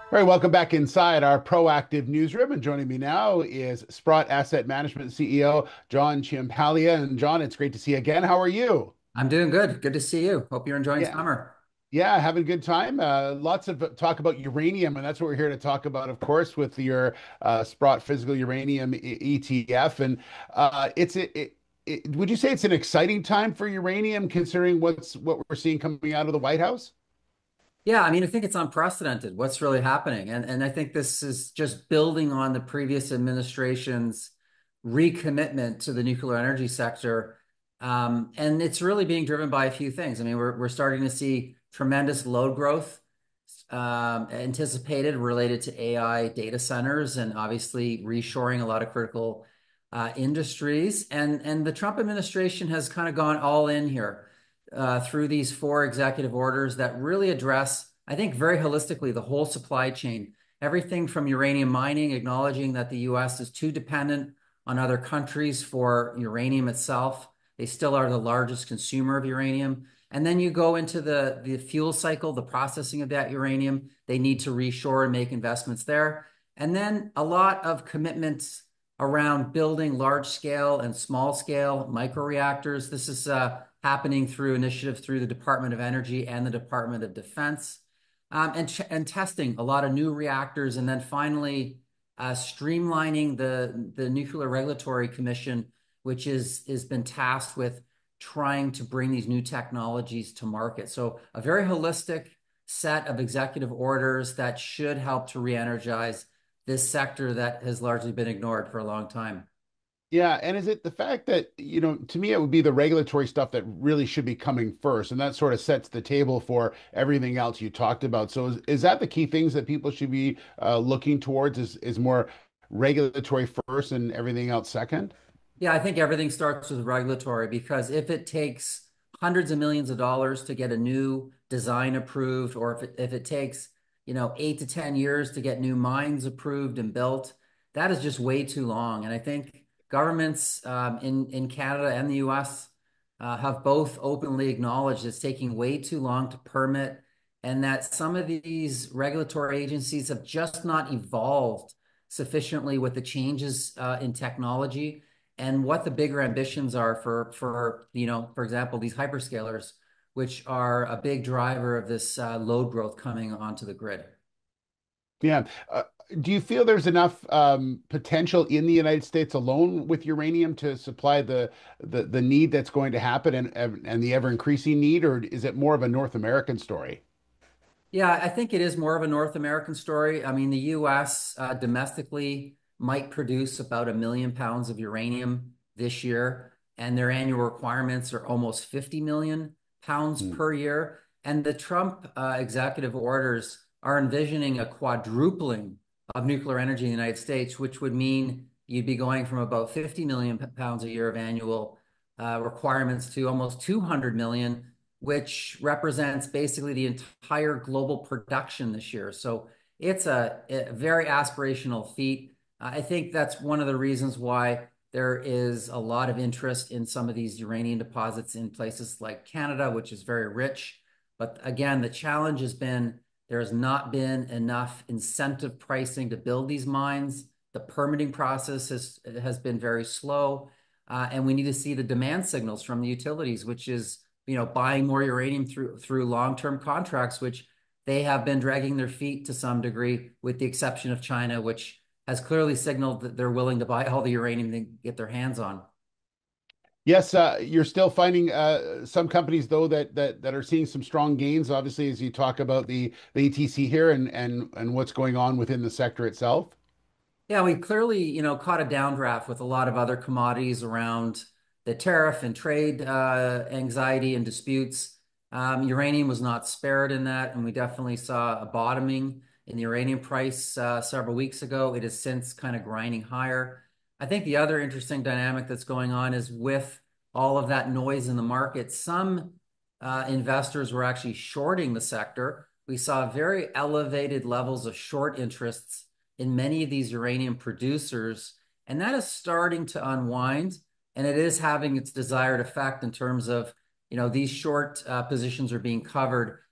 All right, welcome back inside our proactive newsroom. And joining me now is Sprott Asset Management CEO, John Ciampaglia. And John, it's great to see you again. How are you? I'm doing good. Good to see you. Hope you're enjoying Yeah, summer. yeah, having a good time. Lots of talk about uranium, and that's what we're here to talk about, of course, with your Sprott Physical Uranium ETF. And would you say it's an exciting time for uranium, considering what we're seeing coming out of the White House? Yeah, I mean, I think it's unprecedented what's really happening. And I think this is just building on the previous administration's recommitment to the nuclear energy sector. And it's really being driven by a few things. I mean, we're starting to see tremendous load growth anticipated related to AI data centers and obviously reshoring a lot of critical industries. And the Trump administration has kind of gone all in here through these four executive orders that really address, I think, very holistically the whole supply chain. Everything from uranium mining, acknowledging that the US is too dependent on other countries for uranium itself. They still are the largest consumer of uranium. And then you go into the fuel cycle, the processing of that uranium. They need to reshore and make investments there. And then a lot of commitments around building large scale and small scale microreactors. This is happening through initiatives through the Department of Energy and the Department of Defense, and testing a lot of new reactors, and then finally streamlining the Nuclear Regulatory Commission, which is been tasked with trying to bring these new technologies to market. So a very holistic set of executive orders that should help to re-energize this sector that has largely been ignored for a long time. Yeah, and is it the fact that, to me, it would be the regulatory stuff that really should be coming first, and that sort of sets the table for everything else you talked about. So is that the key things that people should be looking towards is more regulatory first and everything else second? Yeah, I think everything starts with regulatory because if it takes hundreds of millions of dollars to get a new design approved, or if it takes, 8 to 10 years to get new mines approved and built, that is just way too long. And I think governments in Canada and the US have both openly acknowledged it's taking way too long to permit, and that some of these regulatory agencies have just not evolved sufficiently with the changes in technology and what the bigger ambitions are for example, these hyperscalers, which are a big driver of this load growth coming onto the grid. Yeah. Do you feel there's enough potential in the United States alone with uranium to supply the need that's going to happen and the ever increasing need, or is it more of a North American story? Yeah, I think it is more of a North American story. I mean, the US domestically might produce about 1 million pounds of uranium this year, and their annual requirements are almost 50 million pounds Hmm. per year. And the Trump executive orders are envisioning a quadrupling of nuclear energy in the United States, which would mean you'd be going from about 50 million pounds a year of annual requirements to almost 200 million, which represents basically the entire global production this year. So it's a very aspirational feat. I think that's one of the reasons why there is a lot of interest in some of these uranium deposits in places like Canada, which is very rich. But again, the challenge has been there has not been enough incentive pricing to build these mines. The permitting process has been very slow. And we need to see the demand signals from the utilities, which is buying more uranium through long-term contracts, which they have been dragging their feet to some degree, with the exception of China, which has clearly signaled that they're willing to buy all the uranium they get their hands on. Yes, you're still finding some companies though that are seeing some strong gains. Obviously, as you talk about the ETC here and what's going on within the sector itself. Yeah, we clearly, caught a downdraft with a lot of other commodities around the tariff and trade anxiety and disputes. Uranium was not spared in that, and we definitely saw a bottoming in the uranium price several weeks ago. It has since kind of grinding higher. I think the other interesting dynamic that's going on is with all of that noise in the market, some investors were actually shorting the sector. We saw very elevated levels of short interests in many of these uranium producers, and that is starting to unwind, and it is having its desired effect in terms of, these short positions are being covered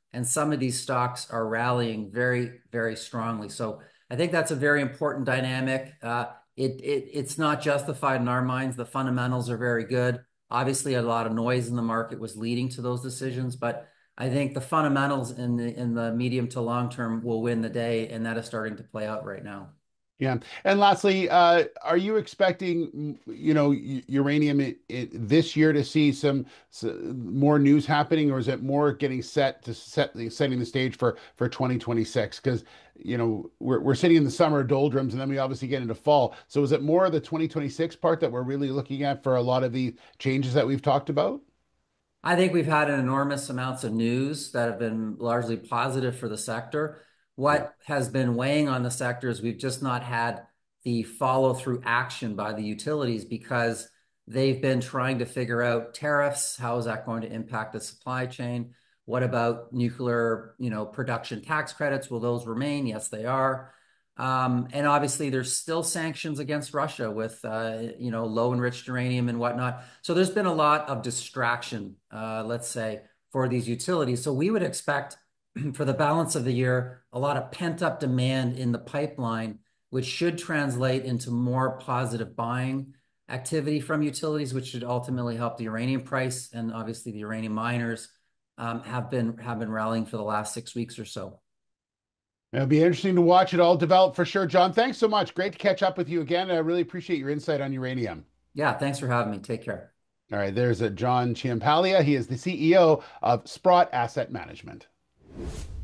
and some of these stocks are rallying very, very strongly. So I think that's a very important dynamic. It's not justified in our minds. The fundamentals are very good. Obviously, a lot of noise in the market was leading to those decisions, but I think the fundamentals in the medium to long term will win the day, and that is starting to play out right now. Yeah. And lastly, are you expecting, uranium this year to see more news happening, or is it more getting setting the stage for 2026? Because, we're sitting in the summer doldrums, and then we obviously get into fall. So is it more of the 2026 part that we're really looking at for a lot of the changes that we've talked about? I think we've had an enormous amounts of news that have been largely positive for the sector. Yeah. What has been weighing on the sector is we've just not had the follow through action by the utilities because they've been trying to figure out tariffs. How is that going to impact the supply chain? What about nuclear, production tax credits? Will those remain? Yes, they are. And obviously, there's still sanctions against Russia with, low enriched uranium and whatnot. So there's been a lot of distraction, let's say, for these utilities. So we would expect for the balance of the year, a lot of pent up demand in the pipeline, which should translate into more positive buying activity from utilities, which should ultimately help the uranium price. And obviously, the uranium miners have been rallying for the last 6 weeks or so. It'll be interesting to watch it all develop for sure. John, thanks so much. Great to catch up with you again. I really appreciate your insight on uranium. Yeah, thanks for having me. Take care. All right, there's a John Ciampaglia. He is the CEO of Sprott Asset Management.